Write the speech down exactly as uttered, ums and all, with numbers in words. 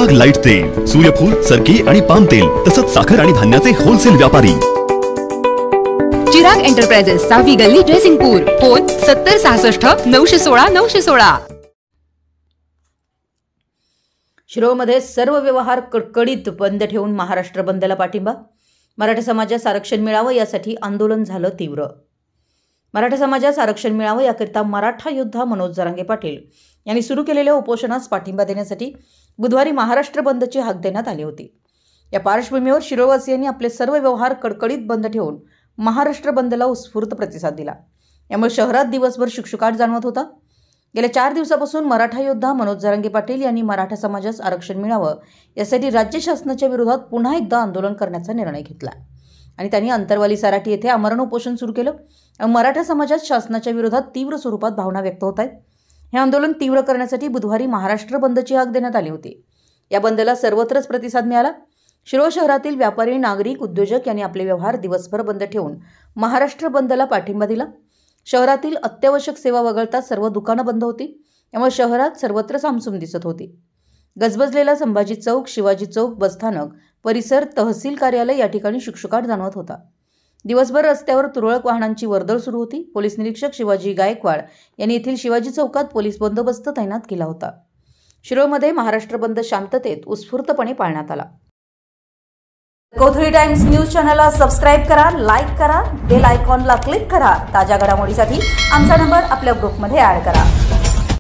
Chirag light तेल, सूर्यफूल, सरकी आणि पाम तेल तसंच साखर आणि धान्याचे होलसेल व्यापारी। चिराग एंटरप्राइजेस, सावी गल्ली, ड्रेसिंगपूर। फोन सत्तर सहासष्ट नऊशे सोळा नऊशे सोळा। शिरोळमध्ये सर्व व्यवहार कडकडीत बंद ठेवून महाराष्ट्र बंदला पाठिंबा। मराठा समाजास आरक्षण मिळावं यासाठी आंदोलन झालं तीव्र। मराठा समाजास आरक्षण मिळावं याकरिता मराठा योद्धा मनोज जरांगे पाटील यांनी सुरू केलेल्या उपोषणास पाठिंबा देण्यासाठी बुधवारी महाराष्ट्र बंदची हाक देण्यात आली होती। या पार्श्वभूमीवर शिरोळवासियांनी आपले सर्व व्यवहार कडकडीत बंद ठेवून महाराष्ट्र बंदला उत्स्फूर्त प्रतिसाद दिला। यामुळे शहरात दिवसभर शुकशुकाट जाणवत होता। गेल्या चार दिवसापासून मराठा योद्धा मनोज जरांगे पाटील यांनी मराठा समाजास आरक्षण मिळावं यासाठी राज्य शासनाच्या विरोधात पुन्हा एकदा आंदोलन करण्याचा निर्णय घेतला आणि त्यांनी अंतरवाली सराटी येथे आमरण उपोषण सुरू केलं। मराठा समाजात शासनाच्या विरोधात तीव्र स्वरूपात भावना व्यक्त होत आहेत। हे आंदोलन तीव्र करण्यासाठी बुधवारी महाराष्ट्र बंदची हाक देण्यात आली होती। या बंदला सर्वत्रच प्रतिसाद मिळाला। शिरोळ शहरातील व्यापारी, नागरिक, उद्योजक यांनी आपले व्यवहार दिवसभर बंद ठेवून महाराष्ट्र बंदला पाठिंबा दिला। शहरातील अत्यावश्यक सेवा वगळता सर्व दुकानं बंद होती। त्यामुळे शहरात सर्वत्र सामसूम दिसत होती। गजबजलेला संभाजी चौक, शिवाजी चौक, बसस्थानक परिसर, तहसील कार्यालय या ठिकाणी शुकशुकाट जाणवत होता। दिवसभर रस्त्यावर तुरळक वाहनांची वर्दळ सुरू होती। पोलीस निरीक्षक शिवाजी गायकवाड यांनी येथील शिवाजी चौकात पोलीस बंदोबस्त तैनात केला होता। शिरोळमध्ये महाराष्ट्र बंद शांततेत उत्स्फूर्तपणे पाळण्यात आला। कोथळी टाइम्स न्यूज चॅनलला सबस्क्राइब करा, लाईक करा, बेल आयकॉनला क्लिक करा। ताज्या घडामोडीसाठी आमचा नंबर आपल्या ग्रुपमध्ये ऍड करा।